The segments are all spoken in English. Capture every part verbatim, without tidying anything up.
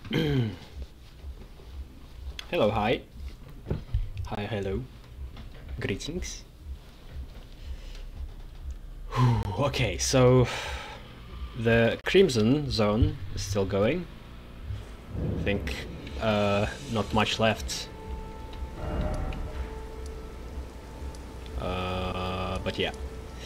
Hello, hi. Hi, hello. Greetings. Whew, okay, so the Crimson Zone is still going. I think uh, not much left. Uh, but yeah.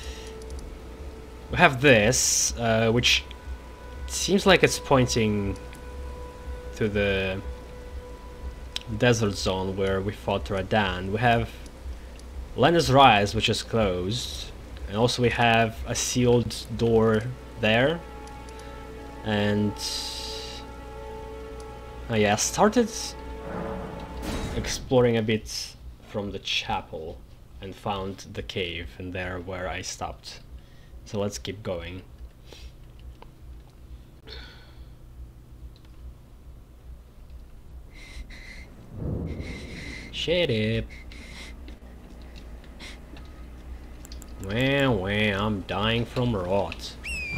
We have this, uh, which seems like it's pointing to the desert zone where we fought Radan. We have Lenna's Rise, which is closed, and also we have a sealed door there. And oh yeah, started exploring a bit from the chapel and found the cave, and there where I stopped. So let's keep going. Shut up. Well, well, I'm dying from rot.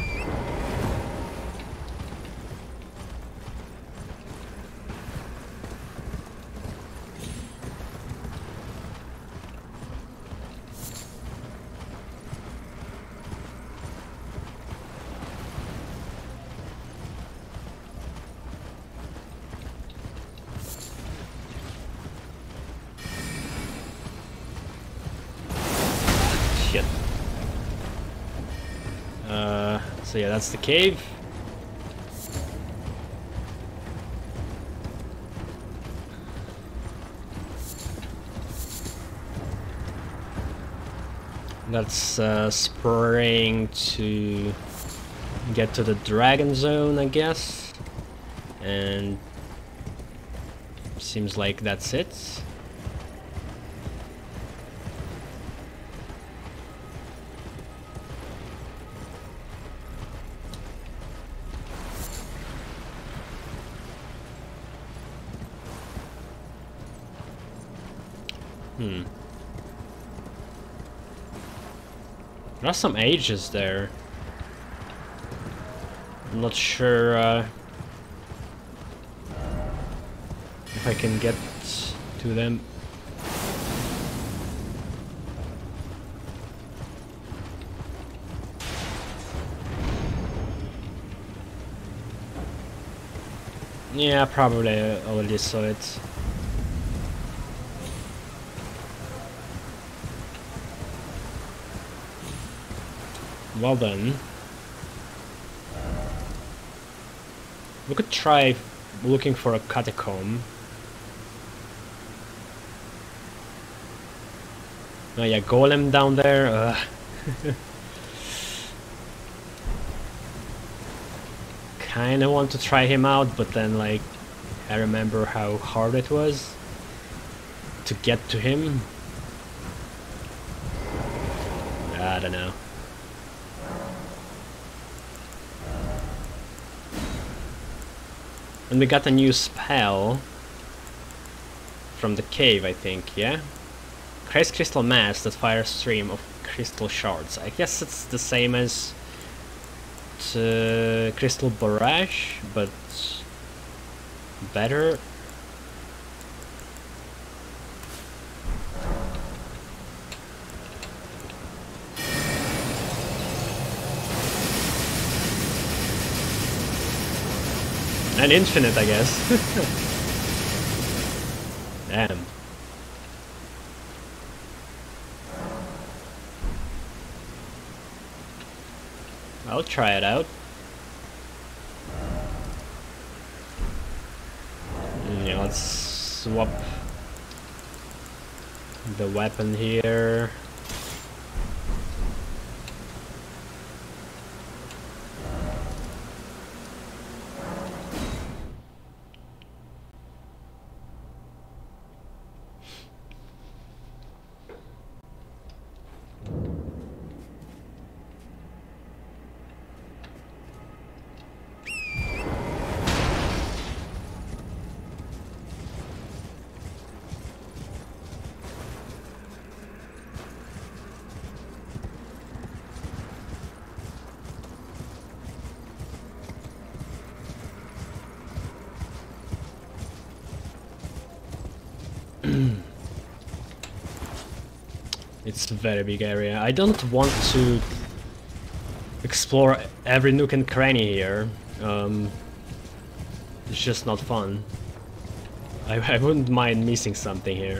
Shit. Uh, so yeah, that's the cave. That's uh, spraying to get to the dragon zone, I guess. And seems like that's it. Hmm. There are some ages there. I'm not sure uh, if I can get to them. Yeah, probably already saw it. Well done. We could try looking for a catacomb. Oh yeah, golem down there. Ugh. Kinda want to try him out, but then like I remember how hard it was to get to him. I don't know. And we got a new spell from the cave, I think, yeah? Christ Crystal Mass that fires a stream of crystal shards. I guess it's the same as uh, Crystal Barrage, but better. And infinite, I guess. Damn. I'll try it out. Yeah, let's swap the weapon here. It's a very big area. I don't want to explore every nook and cranny here. Um, it's just not fun. I, I wouldn't mind missing something here.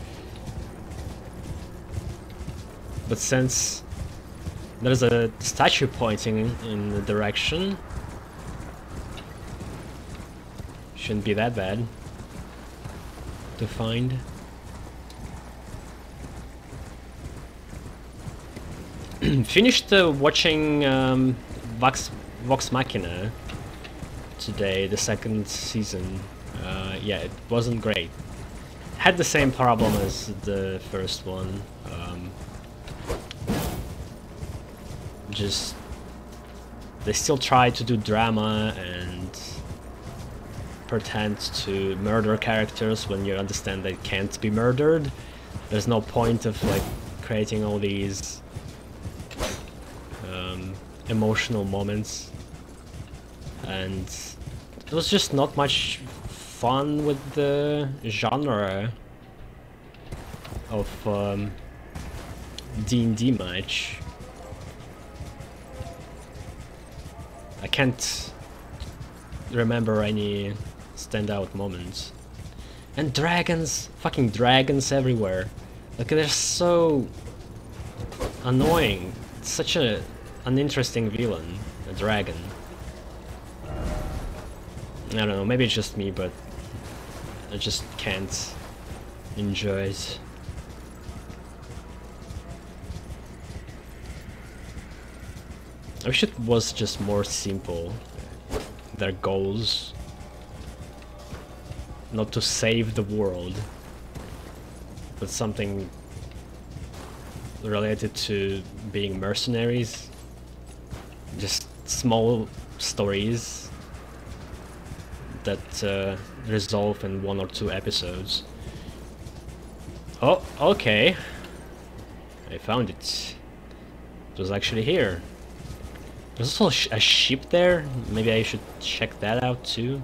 But since there's a statue pointing in the direction, shouldn't be that bad to find. Finished uh, watching um, Vox, Vox Machina today, the second season. Uh, yeah, it wasn't great. Had the same problem as the first one. Um, just they still try to do drama and pretend to murder characters when you understand they can't be murdered. There's no point of like creating all these um, emotional moments, and it was just not much fun with the genre of um, D and D match. I can't remember any standout moments. And dragons, fucking dragons everywhere. Like, they're so annoying. It's such a uninteresting villain, a dragon. I don't know, maybe it's just me, but I just can't enjoy it. I wish it was just more simple, their goals. Not to save the world, but something related to being mercenaries. Just small stories that uh, resolve in one or two episodes. Oh, okay. I found it. It was actually here. There's also a, sh a ship there. Maybe I should check that out too.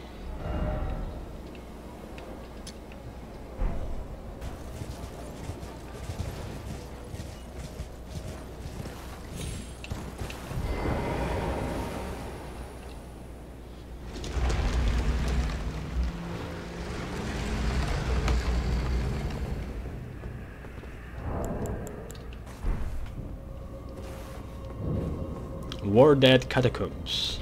War Dead Catacombs.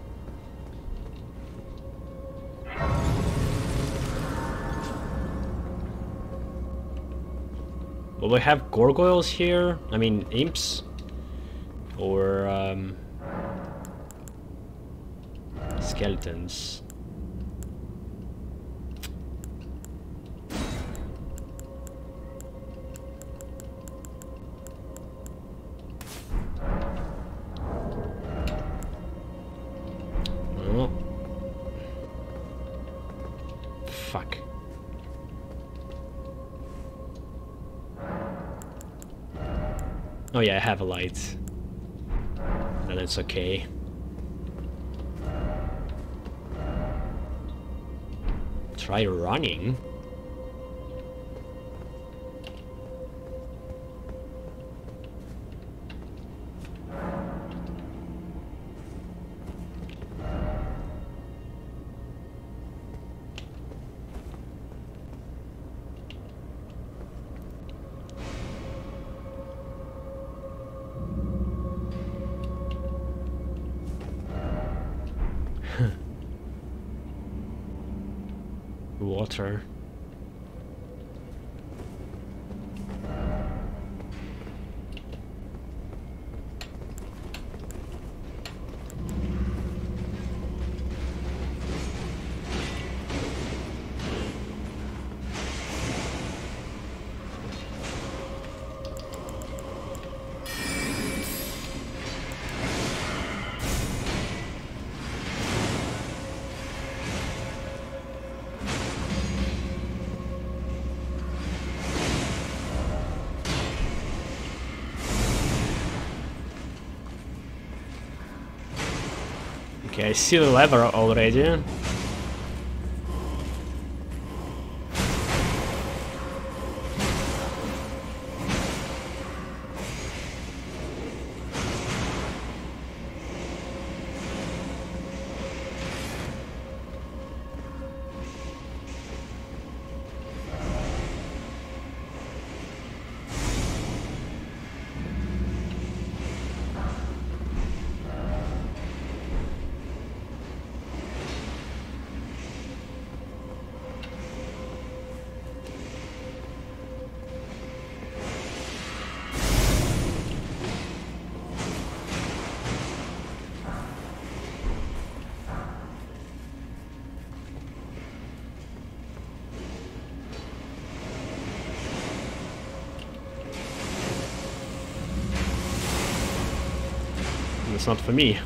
Will we have gargoyles here? I mean, imps? Or um, skeletons? Fuck. Oh yeah, I have a light. Then it's okay. Try running? Water. Okay, I see the lever already. It's not for me.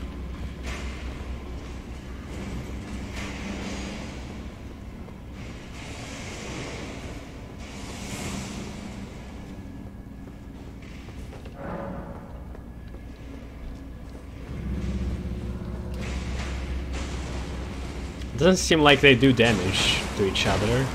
Doesn't seem like they do damage to each other.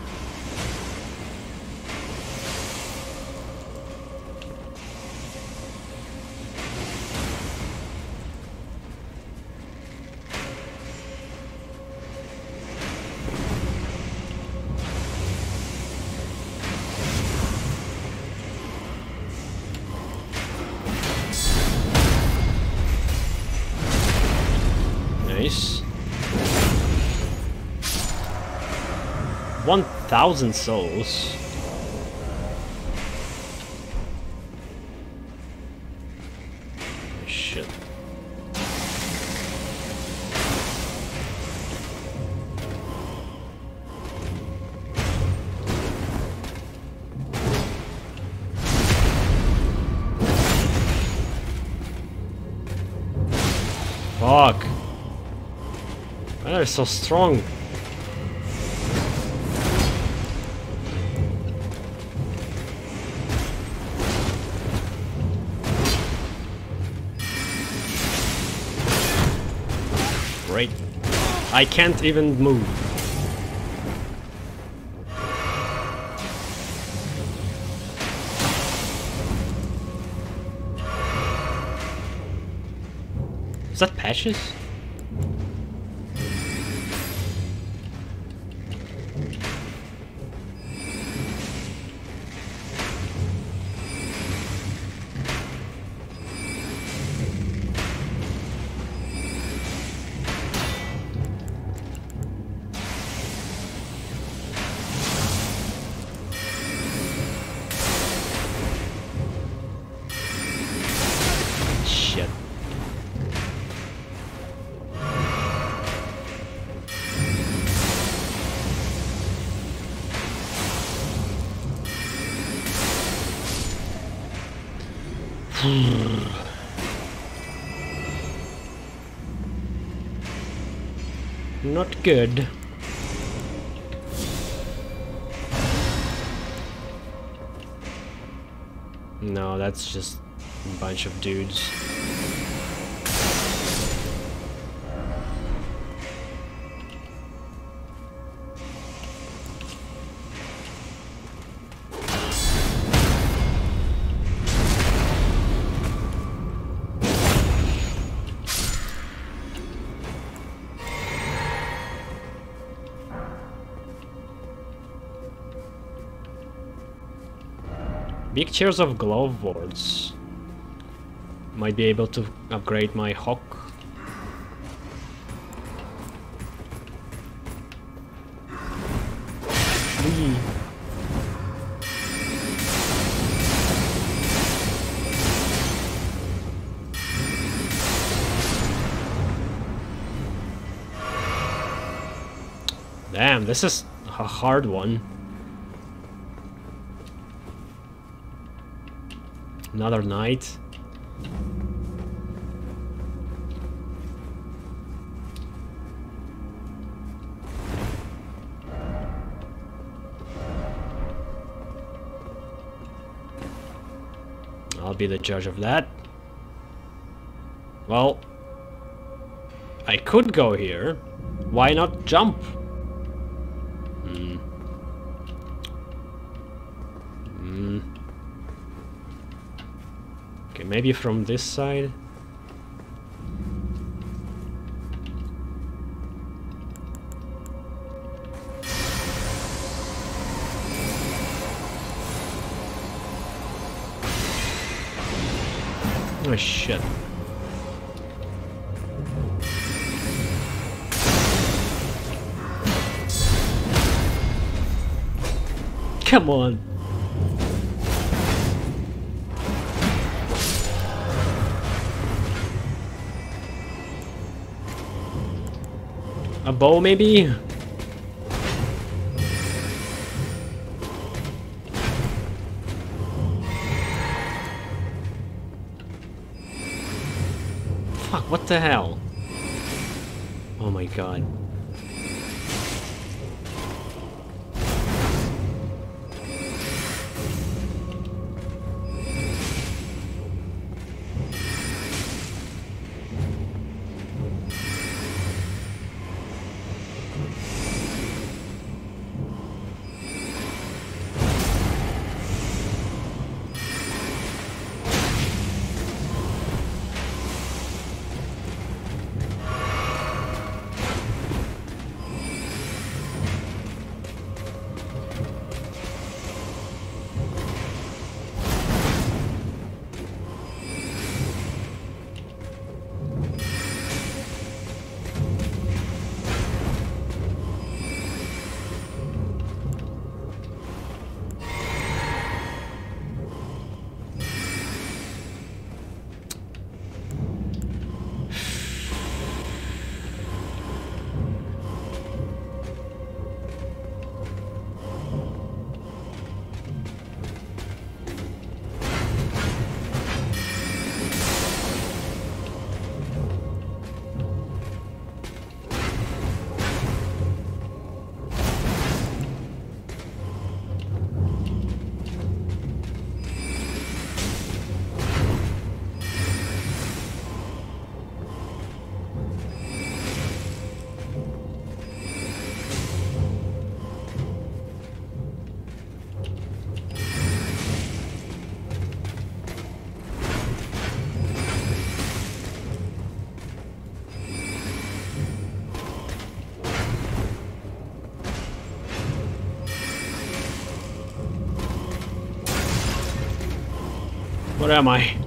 Nice. One thousand souls. Shit. Fuck. Why are they so strong? Great. I can't even move. Is that patches? Shit. Not good. No, that's just a bunch of dudes. Big chairs of glove wards. Might be able to upgrade my hawk. Whee. Damn, this is a hard one. Another night. I'll be the judge of that. Well, I could go here. Why not jump? Hmm. Hmm. Okay, maybe from this side. Oh shit. Come on. A bow, maybe? What the hell? Oh my god. What am I?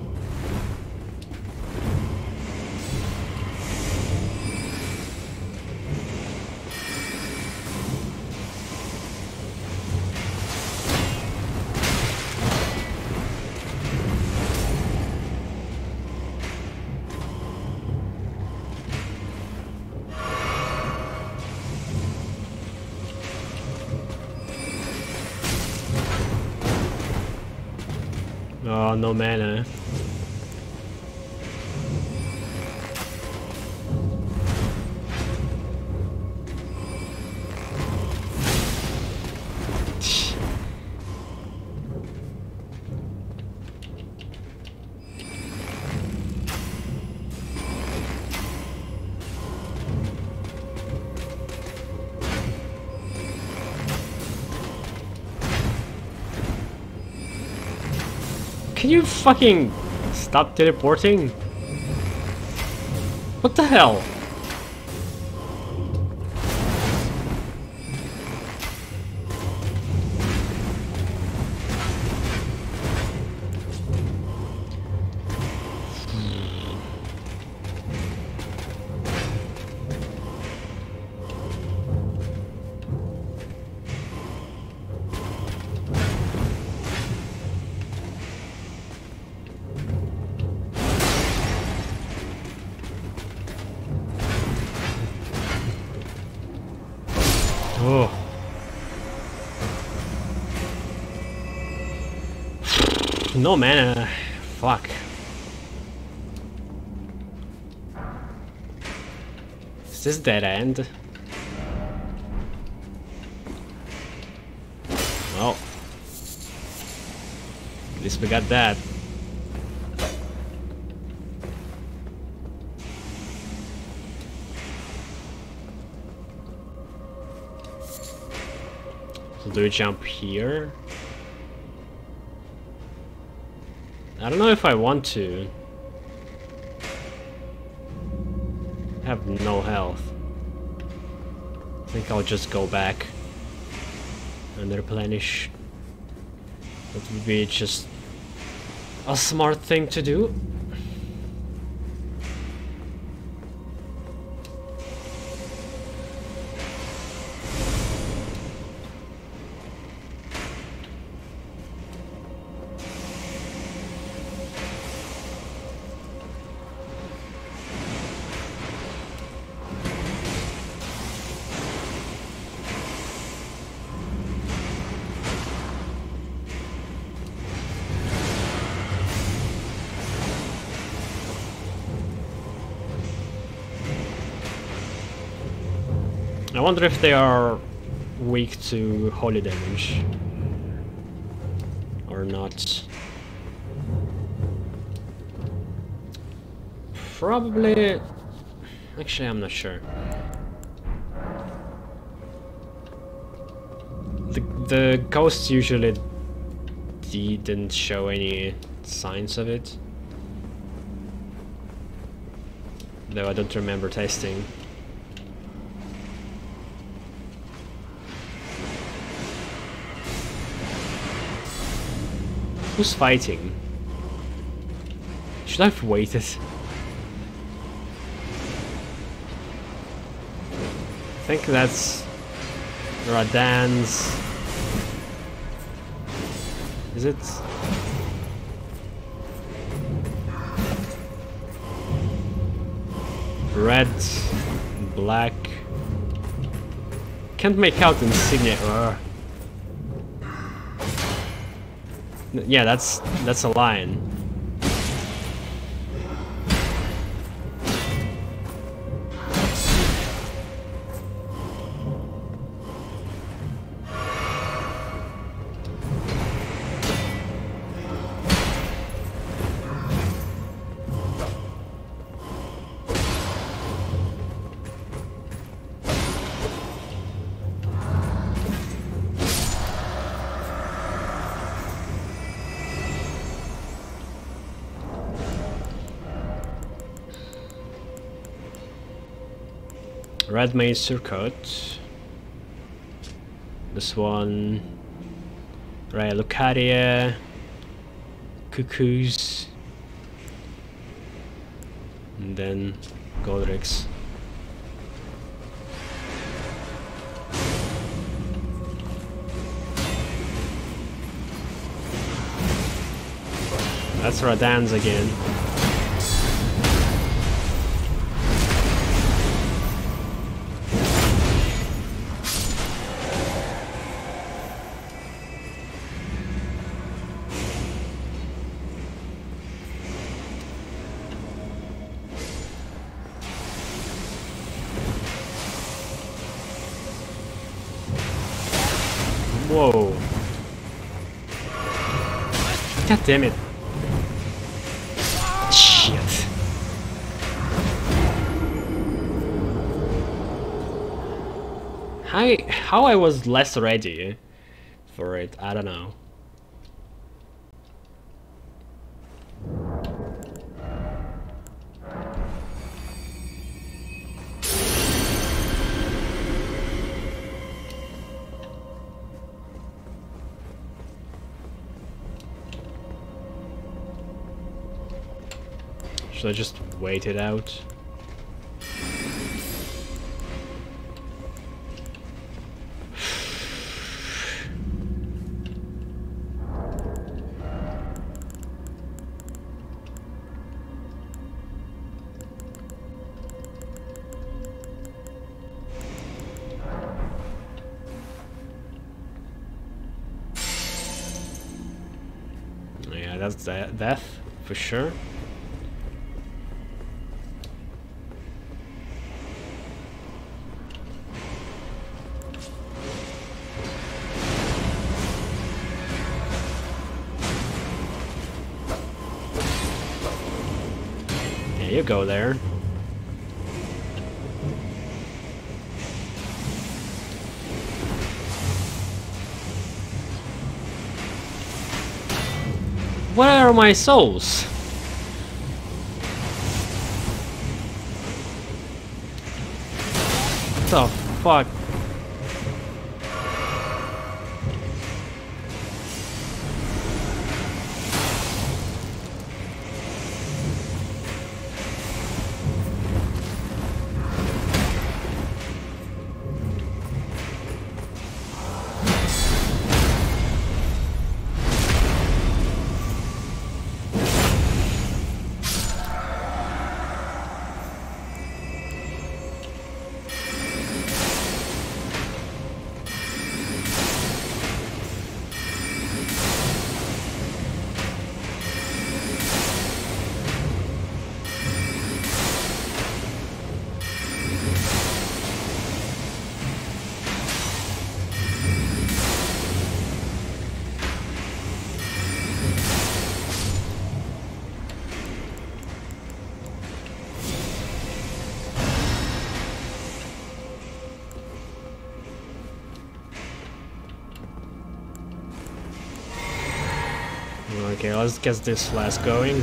Oh, no mana. Can you fucking stop teleporting? What the hell? Oh. No mana. Fuck. Is this dead end? Well. At least we got that. So do we jump here? I don't know if I want to. I have no health. I think I'll just go back and replenish. That would be just a smart thing to do. I wonder if they are weak to holy damage or not. Probably. Actually, I'm not sure. The the ghosts usually didn't show any signs of it, though I don't remember testing. Who's fighting? Should I have waited? I think that's Radahn's. Is it? Red, black. Can't make out insignia. Uh. Yeah, that's that's a lion. Red Mage Surcoat. This one. Raya Lucaria. Cuckoos. And then Godrix. That's Radahn's again. Whoa. God damn it. Shit. How, how I was less ready for it, I don't know. Should I just wait it out? Yeah, that's that death for sure. You go there. Where are my souls? What the fuck? Okay, let's get this flask going.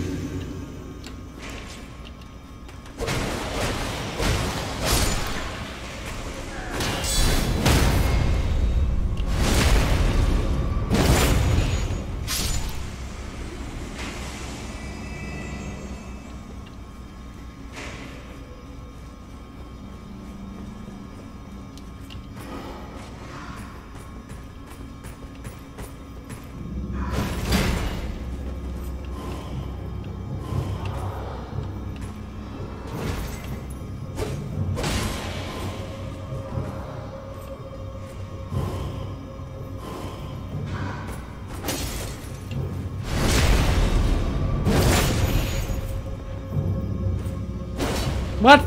What?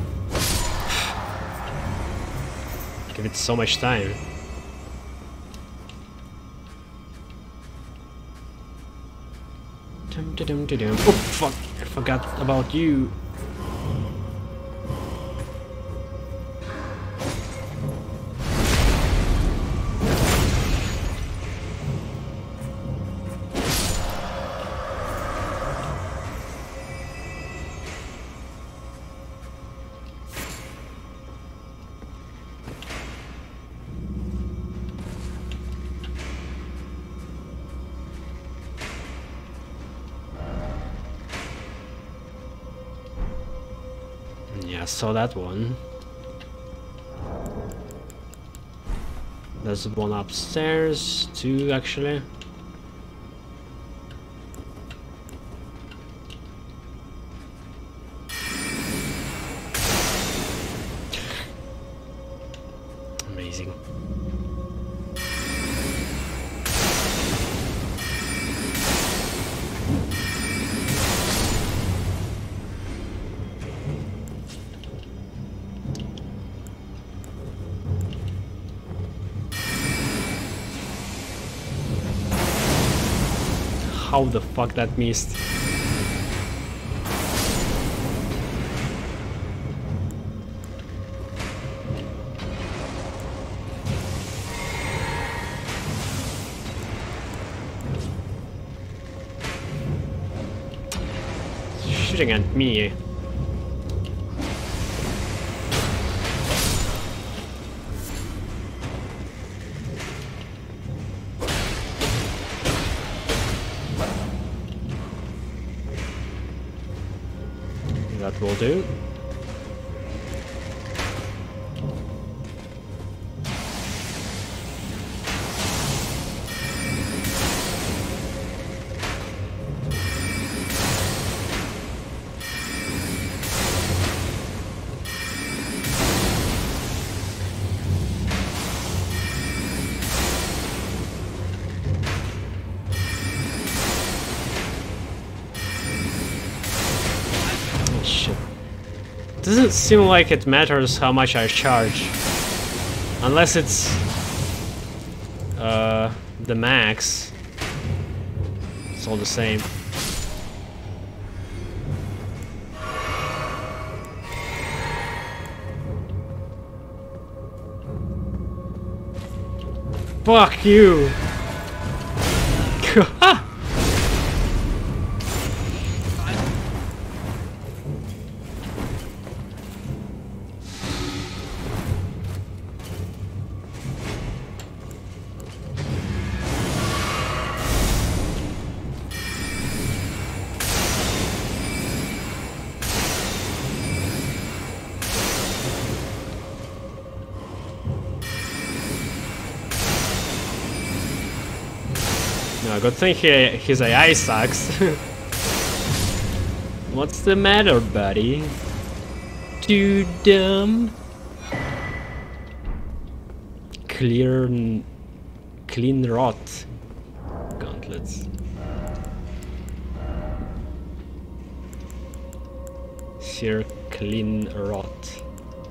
Give it so much time. Dum, dum, dum, dum. Oh fuck! I forgot about you. Yeah, I saw that one. There's one upstairs, two actually. Amazing. How the fuck that missed? Shooting at me. That will do. Shit. Doesn't seem like it matters how much I charge. Unless it's uh, the max. It's all the same. Fuck you! No, good thing he, his A I sucks. What's the matter, buddy? Too dumb? Clear... Clean rot. Gauntlets. Sheer clean rot.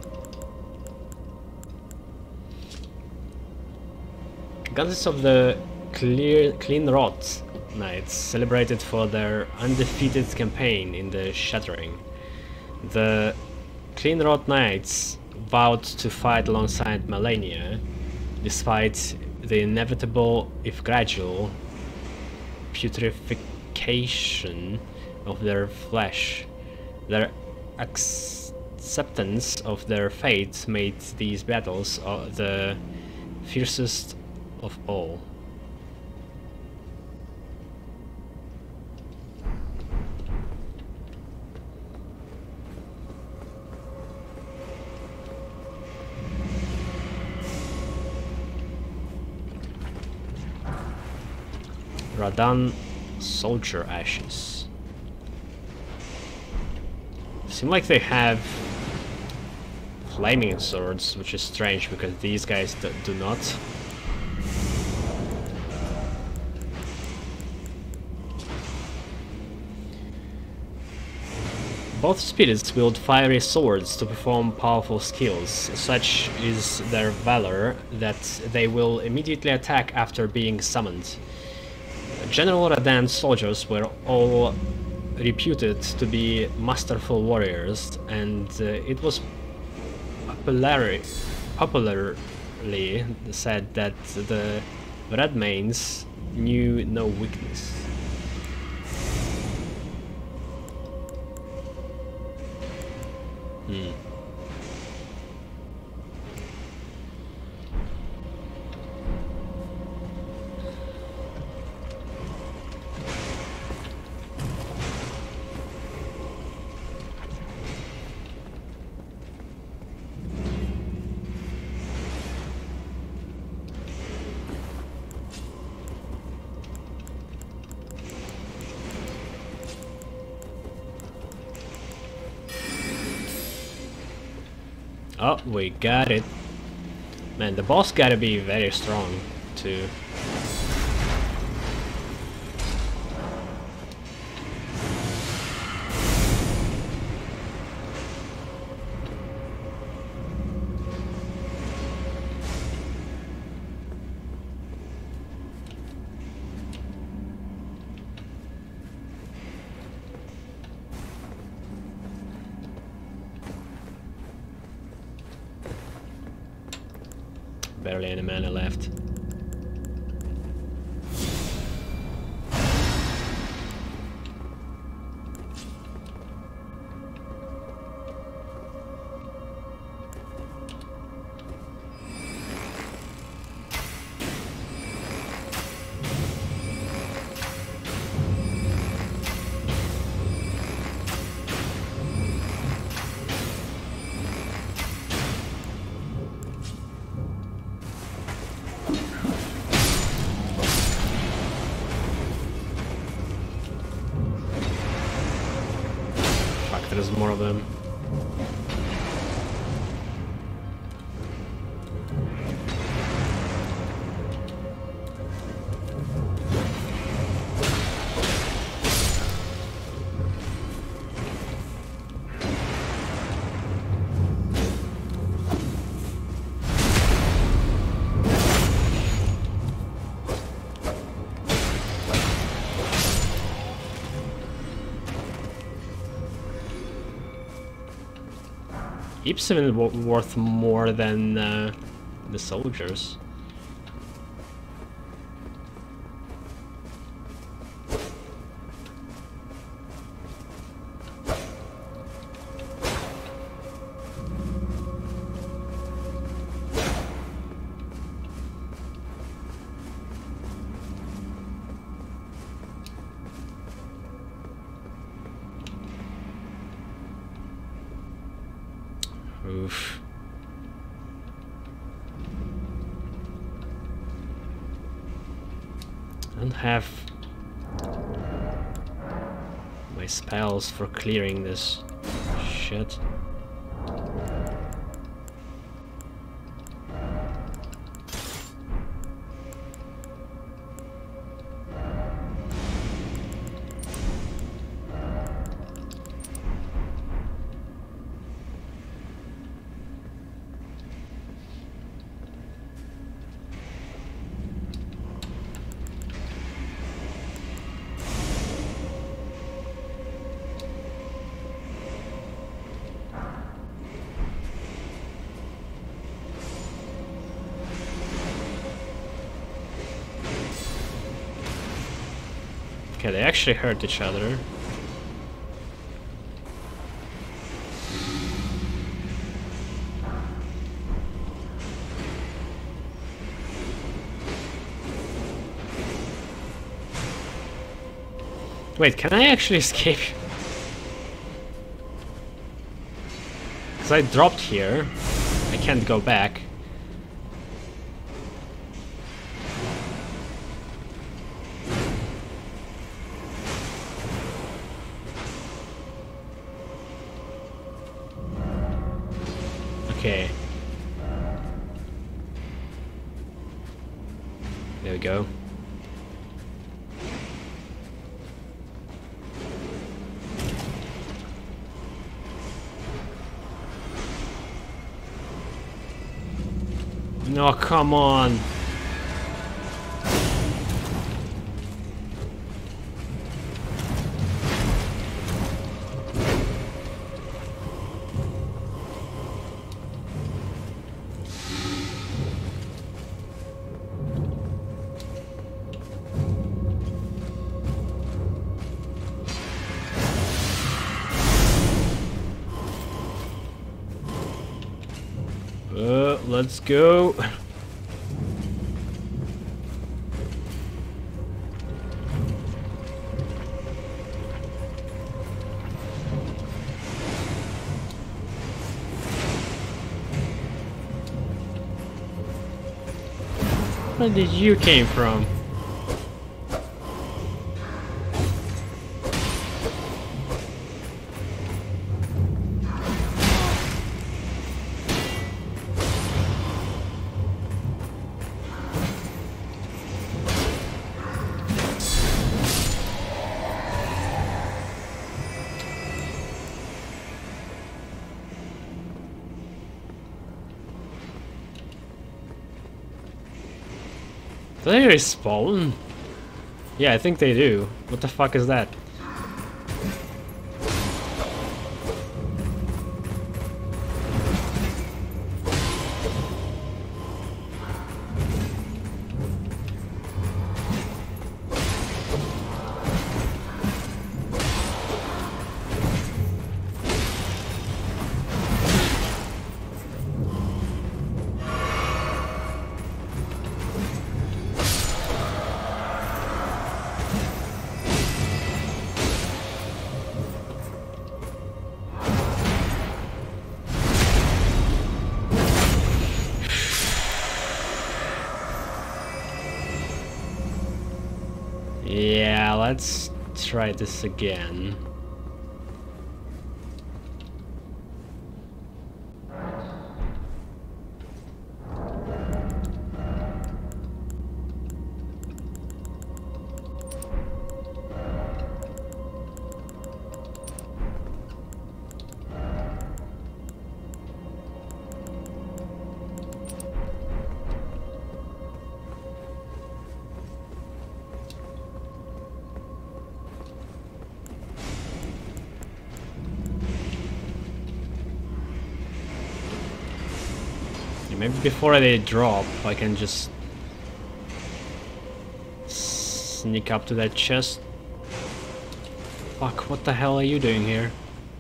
Gauntlets of the Clear, Clean Rot Knights, celebrated for their undefeated campaign in the Shattering. The Clean Rot Knights vowed to fight alongside Malenia, despite the inevitable, if gradual, putrefaction of their flesh. Their acceptance of their fate made these battles uh, the fiercest of all. Radahn soldier ashes. Seem like they have flaming swords, which is strange because these guys do, do not. Both spirits wield fiery swords to perform powerful skills. Such is their valor that they will immediately attack after being summoned. General Radahn's soldiers were all reputed to be masterful warriors, and uh, it was popularly, popularly said that the Redmanes knew no weakness. Hmm. Oh, we got it. Man, the boss gotta be very strong, too. Barely any mana left. There's more of them. Keeps even worth more than uh, the soldiers. Oof. I don't have my spells for clearing this shit. Okay, they actually hurt each other. Wait, can I actually escape? Because I dropped here. I can't go back. Okay. There we go. No, come on. Uh, let's go. Where did you came from? Do they respawn? Yeah, I think they do. What the fuck is that? Yeah, let's try this again. Maybe before they drop, I can just sneak up to that chest. Fuck, what the hell are you doing here?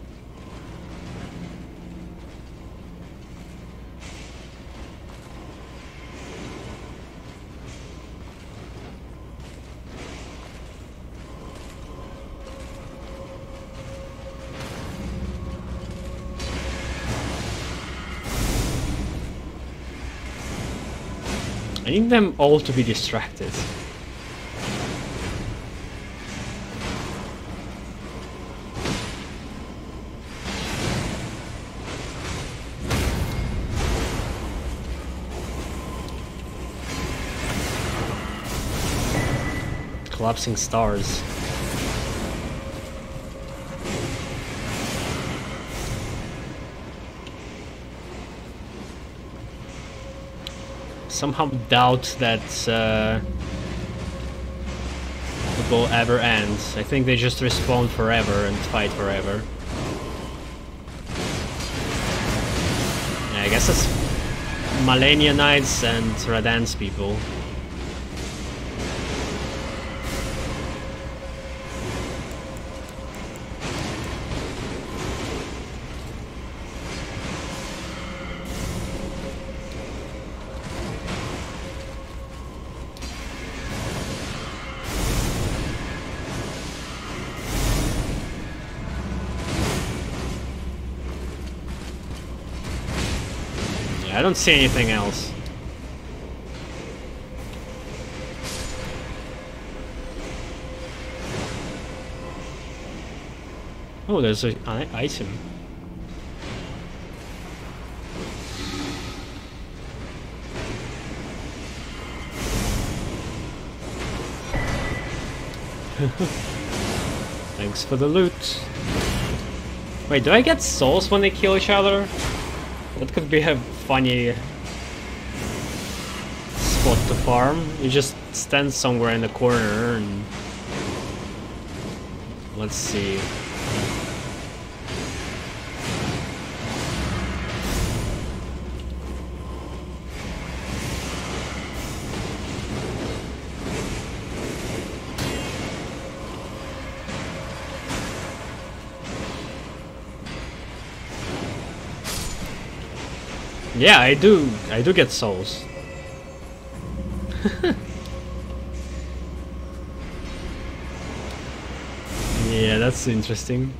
I need them all to be distracted. Collapsing stars. Somehow doubt that uh, it will ever end. I think they just respawn forever and fight forever. Yeah, I guess it's Malenia Knights and Radahn's people. I don't see anything else. Oh, there's an item. Thanks for the loot. Wait, do I get souls when they kill each other? That could be a funny spot to farm. You just stand somewhere in the corner and... Let's see. Yeah, I do. I do get souls. Yeah, that's interesting.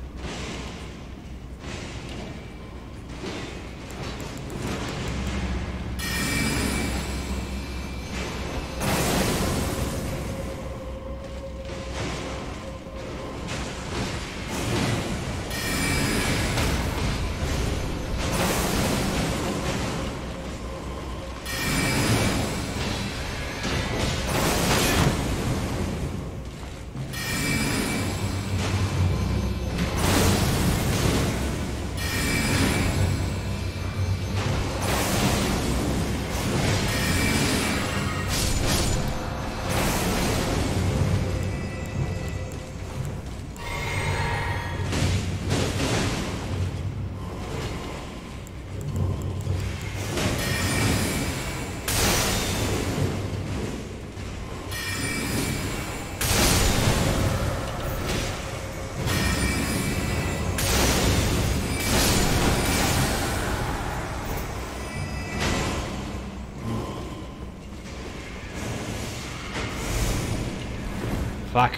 Fuck.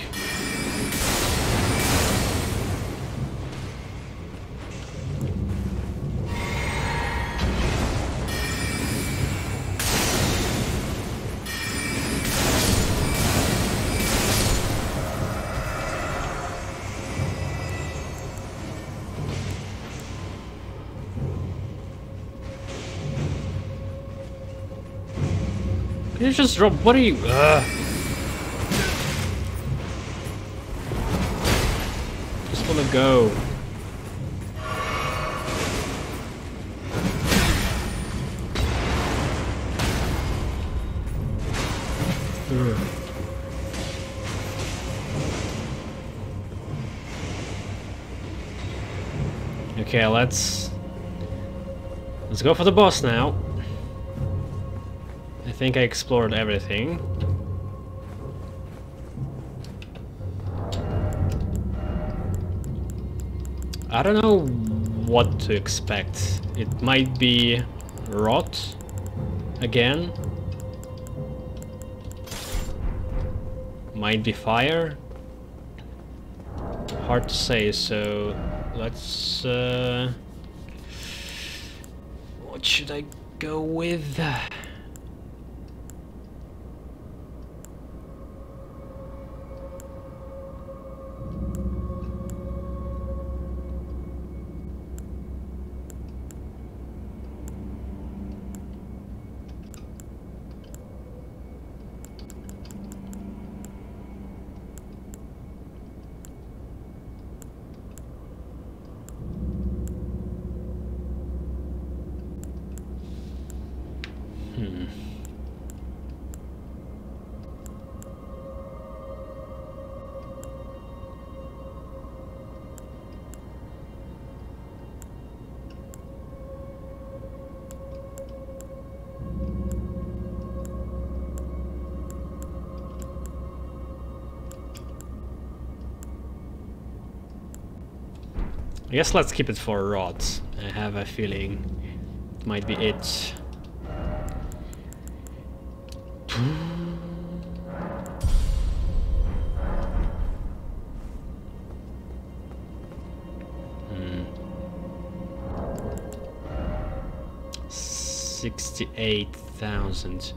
Can you just drop? What are you? Ugh. Just wanna go. Ugh. Okay, let's let's go for the boss now. I think I explored everything. I don't know what to expect. It might be rot again. Might be fire. Hard to say, so let's uh, what should I go with? Hmm. I guess let's keep it for rot. I have a feeling it might be it. sixty-eight thousand.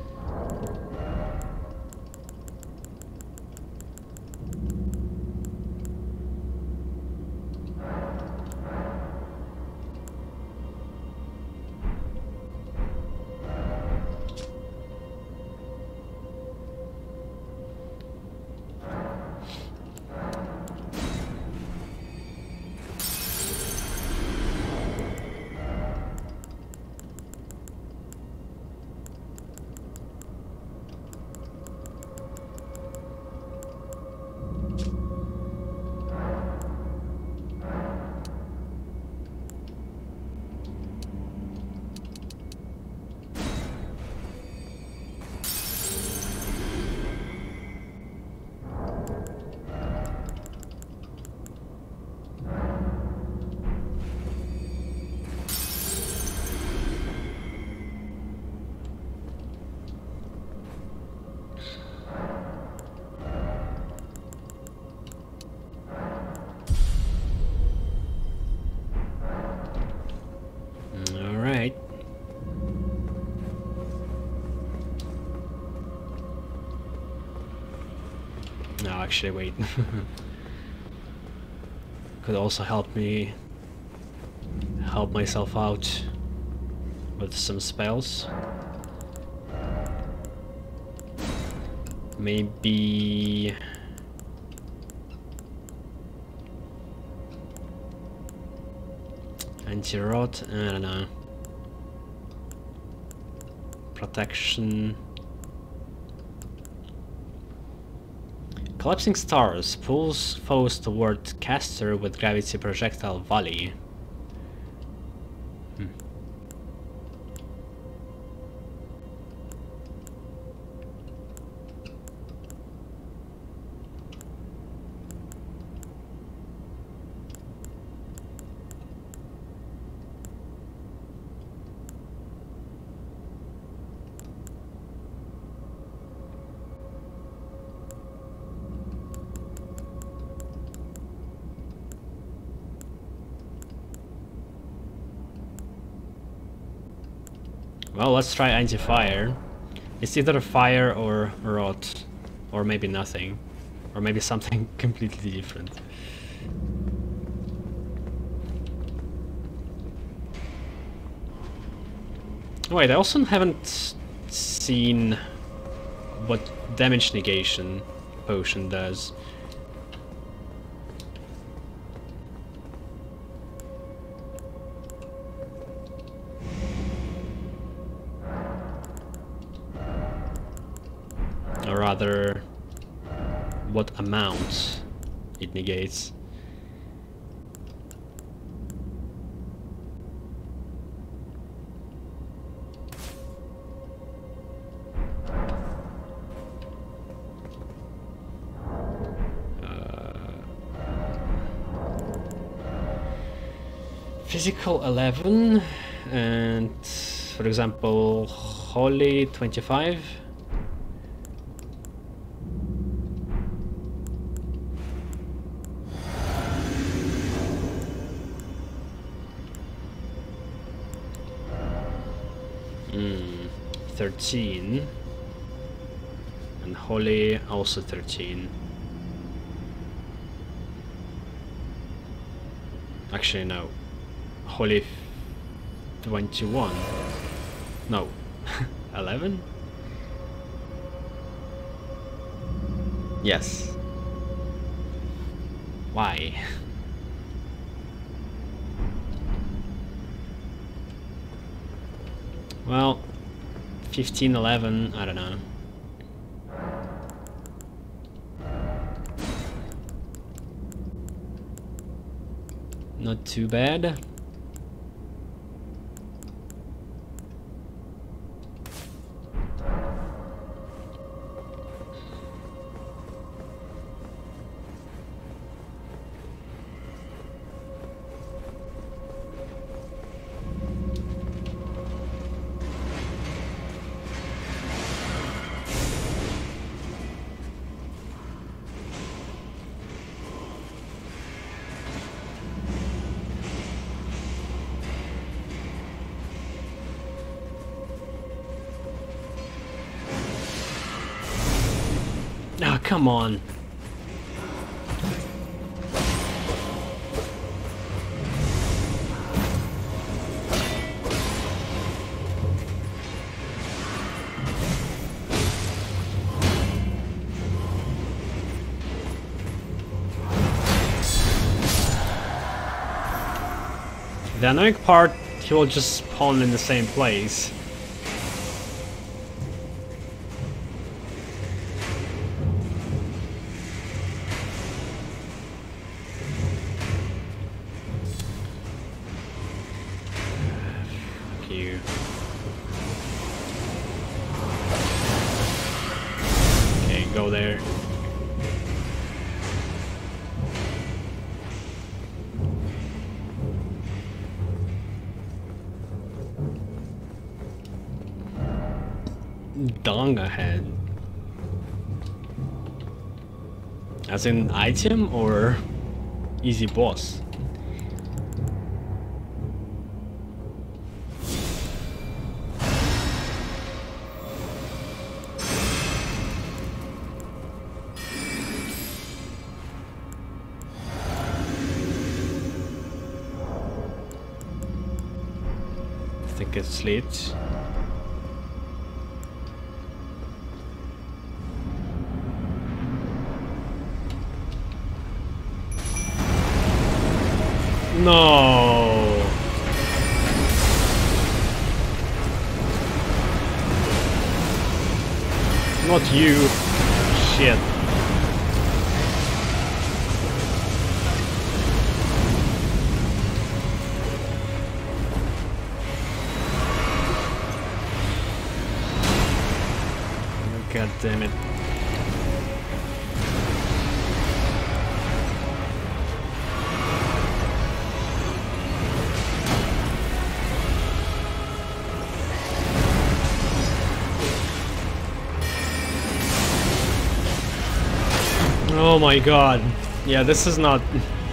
No, actually, wait. Could also help me help myself out with some spells. Maybe anti-rot, I don't know. Protection. Collapsing Stars pulls foes toward caster with gravity projectile volley. Hmm. Well, let's try anti-fire. It's either fire or rot, or maybe nothing, or maybe something completely different. Wait, I also haven't seen what damage negation potion does. Or rather, what amount it negates. Uh, physical eleven, and for example, holy twenty-five. Mm, thirteen, and holy also thirteen. Actually no, holy twenty-one, no, eleven? Yes. Why? Well, fifteen, eleven, I don't know. Not too bad. come on. The annoying part, he will just spawn in the same place. Fuck you. Okay, go there. Dong ahead. As in item or easy boss? I think it's lit. No. Not you. Shit. God damn it. Oh my god. Yeah, this is not...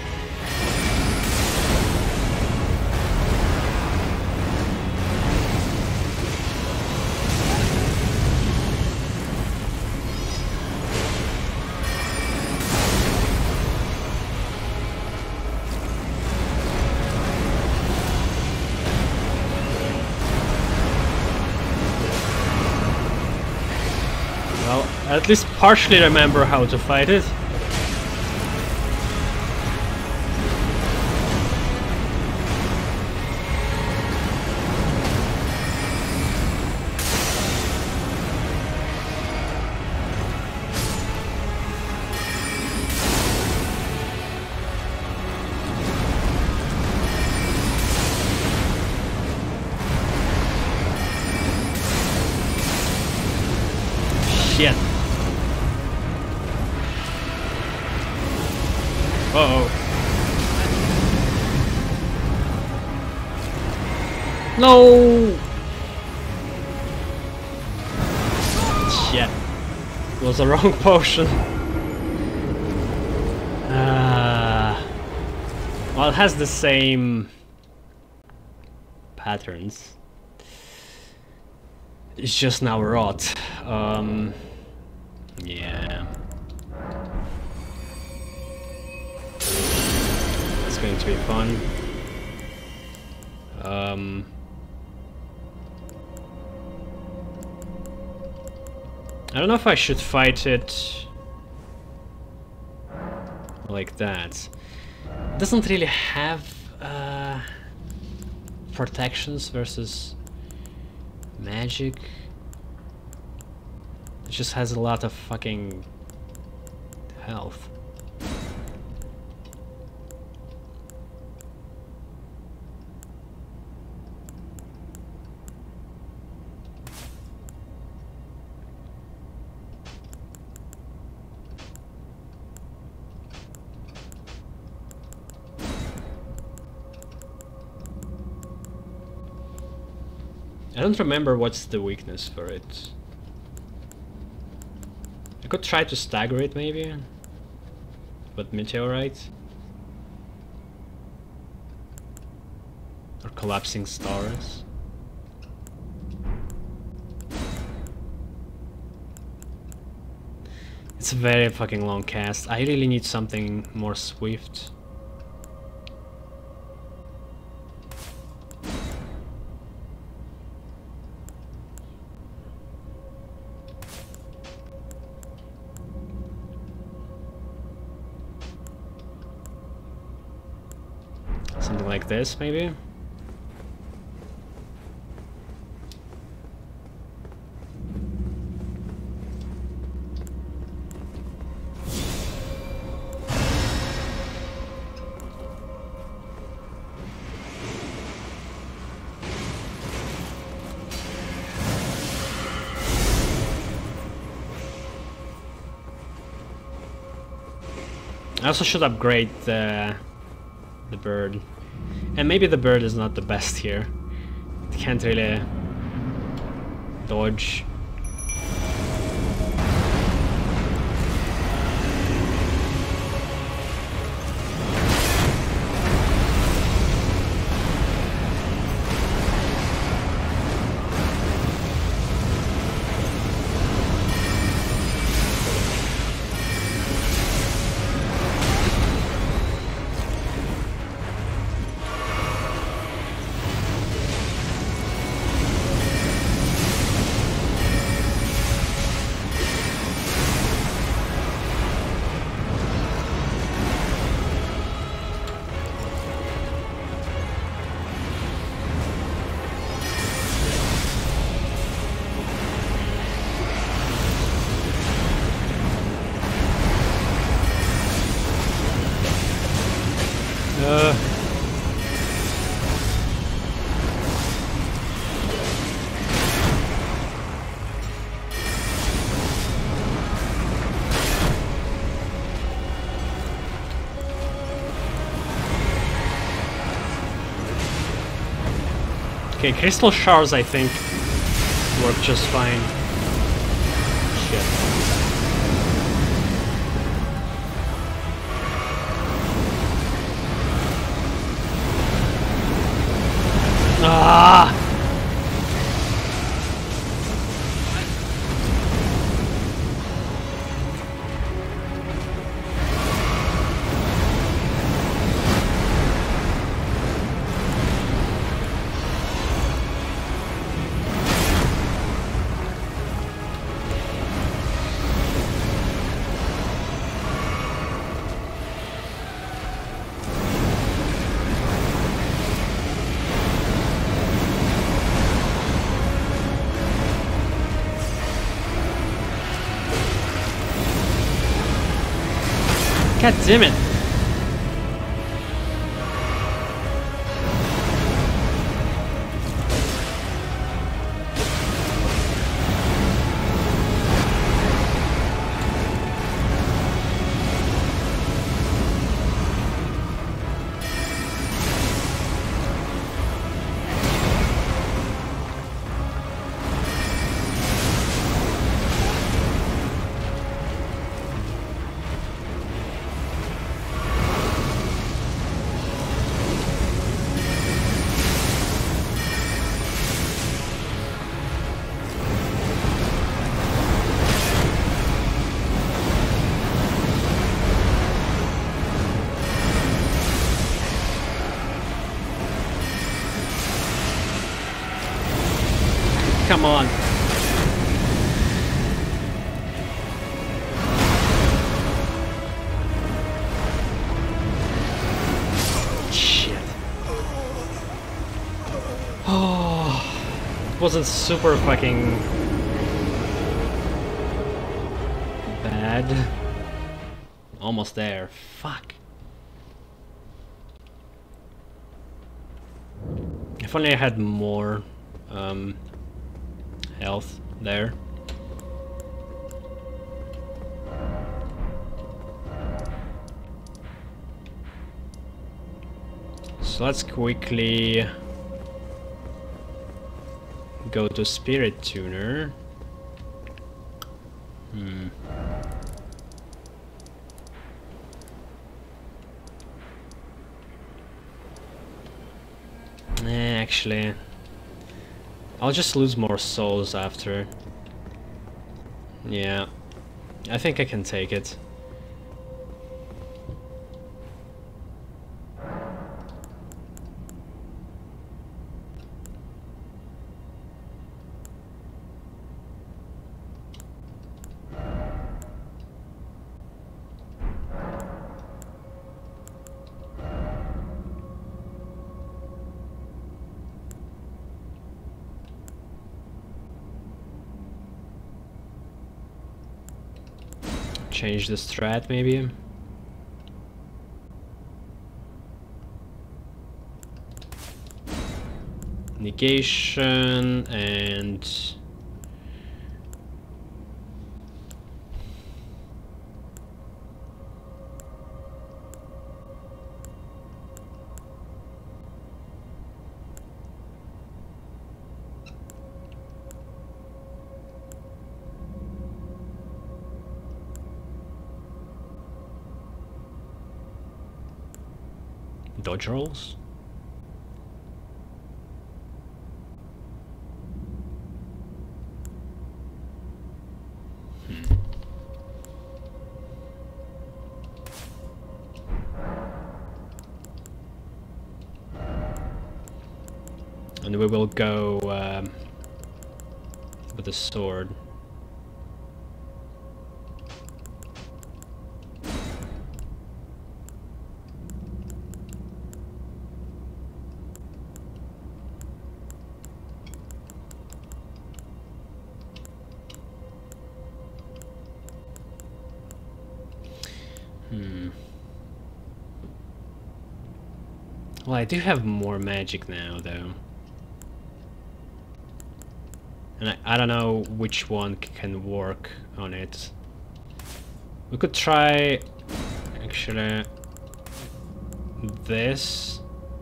Well, at least partially remember how to fight it. Shit. Uh-oh. No! Shit. It was the wrong potion. Uh, well, it has the same patterns. It's just now rot. Um, yeah. It's going to be fun. Um, I don't know if I should fight it like that. It doesn't really have uh, protections versus magic. It just has a lot of fucking health. I don't remember what's the weakness for it. I could try to stagger it maybe, but meteorite or collapsing stars. It's It's a very fucking long cast. I really need something more swift. Something like this, maybe? I also should upgrade the, the bird. And maybe the bird is not the best here. It can't really dodge. Uh. Okay, crystal shards I think work just fine. Shit. Ah! God damn it! Come on. Shit. Oh, it wasn't super fucking bad. Almost there. Fuck. If only I had more um, health there. So let's quickly go to Spirit Tuner. Hmm. Eh, actually, I'll just lose more souls after. Yeah. I think I can take it. Change the strat, maybe. Negation and dodge rolls. Hmm. And we will go um, with the sword. Hmm. Well, I do have more magic now, though. And I, I don't know which one can work on it. We could try, actually, this.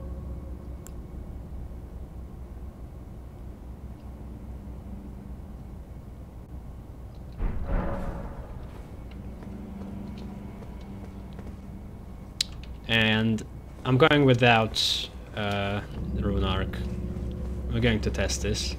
And I'm going without uh, the Rune Arc. We're going to test this.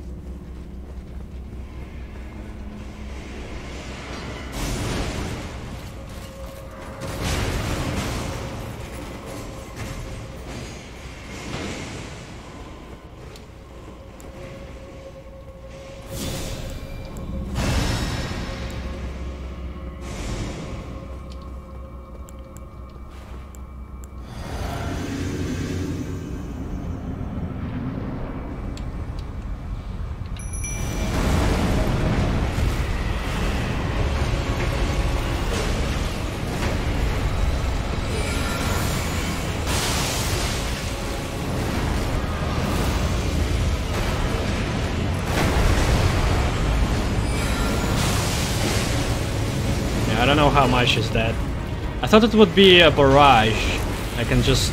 I don't know how much is that. I thought it would be a barrage. I can just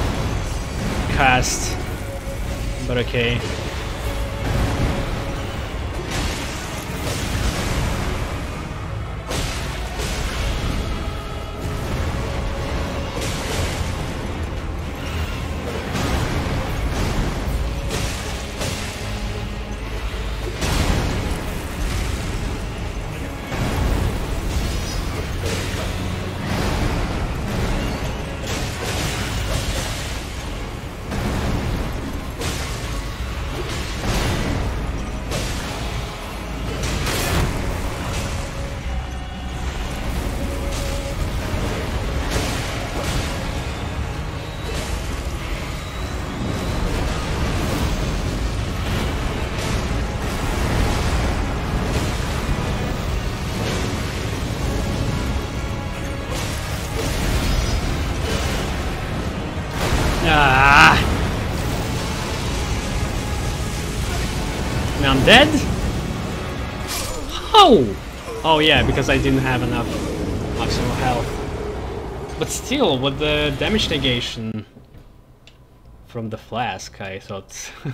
cast, but okay. Ah! Now I'm dead? Oh! Oh yeah, because I didn't have enough maximal health. But still, with the damage negation from the flask, I thought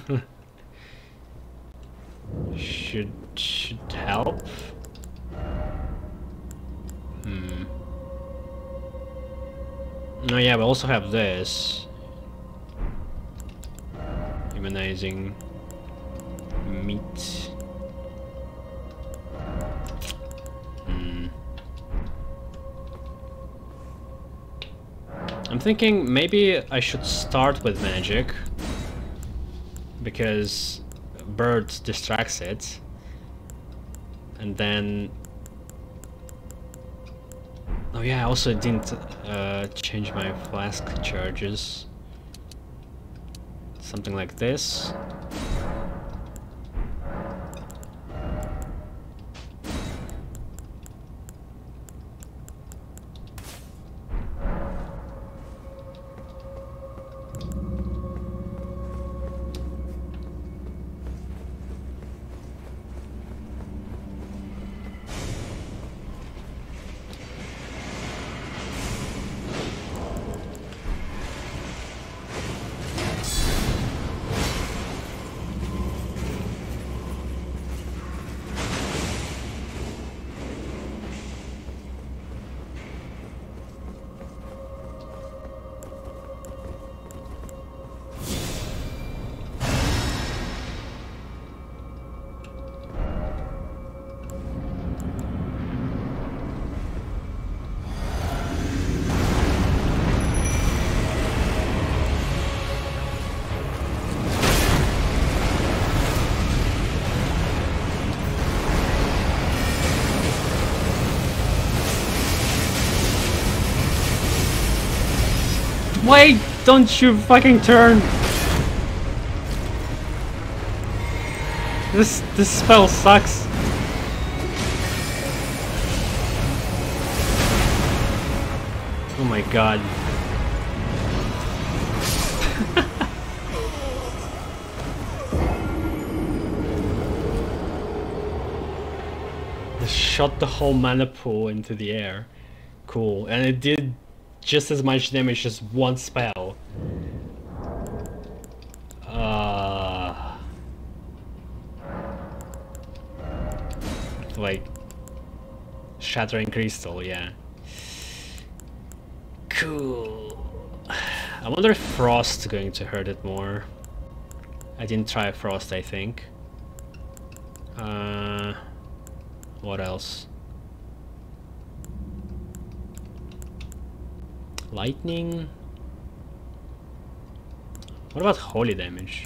should should help. Hmm. Oh yeah, we also have this. Humanizing meat. Hmm. thinking maybe I should start with magic, because bird distracts it, and then... Oh yeah, I also didn't uh, change my flask charges. Something like this. Wait! Don't you fucking turn! This this spell sucks. Oh my god. Just shot the whole mana pool into the air. Cool. And it did just as much damage as one spell. Uh, like Shattering Crystal, yeah. Cool. I wonder if Frost's going to hurt it more. I didn't try Frost, I think. Uh, what else? Lightning? What about holy damage?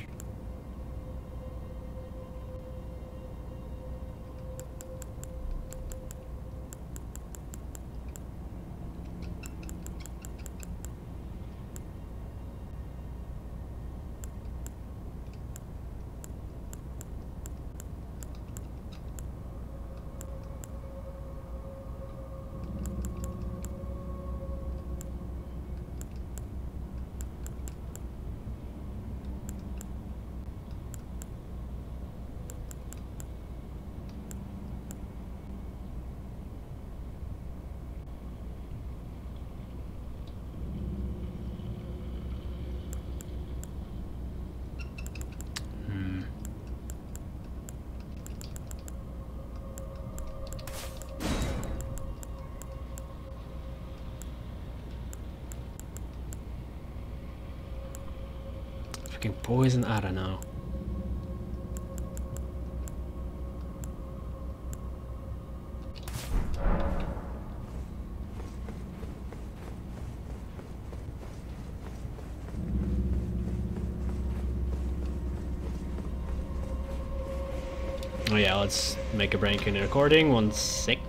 Poison? I don't know. Oh yeah, let's make a break in the recording. One sec.